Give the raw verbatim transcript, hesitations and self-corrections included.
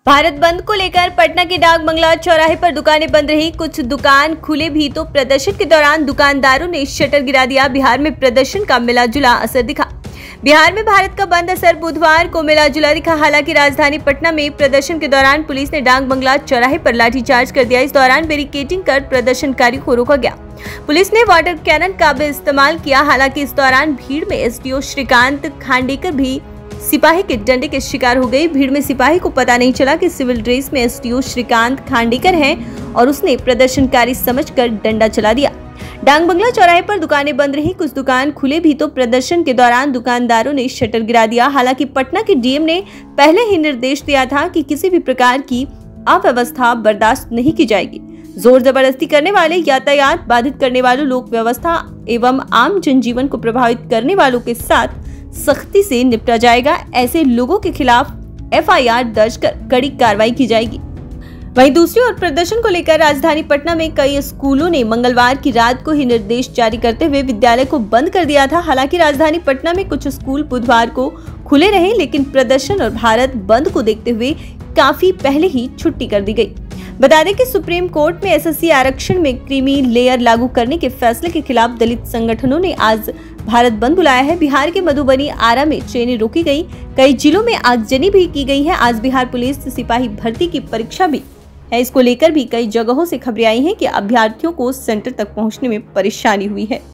भारत बंद को लेकर पटना के डाक बंगला चौराहे पर दुकानें बंद रही। कुछ दुकान खुले भी तो प्रदर्शन के दौरान दुकानदारों ने शटर गिरा दिया। बिहार में प्रदर्शन का मिला जुला असर दिखा। बिहार में भारत का बंद असर बुधवार को मिला जुला दिखा। हालांकि राजधानी पटना में प्रदर्शन के दौरान पुलिस ने डाक बंगला चौराहे पर लाठीचार्ज कर दिया। इस दौरान बैरिकेडिंग कर प्रदर्शनकारियों को रोका गया। पुलिस ने वाटर कैनन का भी इस्तेमाल किया। हालांकि इस दौरान भीड़ में एसडीओ श्रीकांत खांडेकर भी सिपाही के डंडे के शिकार हो गई। भीड़ में सिपाही को पता नहीं चला कि सिविल ड्रेस में एसडीओ श्रीकांत खांडेकर हैं और उसने प्रदर्शनकारी समझकर डंडा चला दिया। डाक बंगला चौराहे पर दुकानें बंद रही। कुछ दुकान खुले भी तो प्रदर्शन के दौरान दुकानदारों ने शटर गिरा दिया। हालांकि पटना के डीएम ने पहले ही निर्देश दिया था कि किसी भी प्रकार की अव्यवस्था बर्दाश्त नहीं की जाएगी। जोर जबरदस्ती करने वाले, यातायात बाधित करने वालों, लोक व्यवस्था एवं आम जनजीवन को प्रभावित करने वालों के साथ सख्ती से निपटा जाएगा। ऐसे लोगों के खिलाफ एफआईआर दर्ज कर कड़ी कार्रवाई की जाएगी। वहीं दूसरी ओर प्रदर्शन को लेकर राजधानी पटना में कई स्कूलों ने मंगलवार की रात को ही निर्देश जारी करते हुए विद्यालय को बंद कर दिया था। हालांकि राजधानी पटना में कुछ स्कूल बुधवार को खुले रहे, लेकिन प्रदर्शन और भारत बंद को देखते हुए काफी पहले ही छुट्टी कर दी गई। बता दें कि सुप्रीम कोर्ट में एसएससी आरक्षण में क्रीमी लेयर लागू करने के फैसले के खिलाफ दलित संगठनों ने आज भारत बंद बुलाया है। बिहार के मधुबनी, आरा में ट्रेनें रोकी गई। कई जिलों में आगजनी भी की गई है। आज बिहार पुलिस सिपाही भर्ती की परीक्षा भी है। इसको लेकर भी कई जगहों से खबरें आई हैं कि अभ्यर्थियों को सेंटर तक पहुंचने में परेशानी हुई है।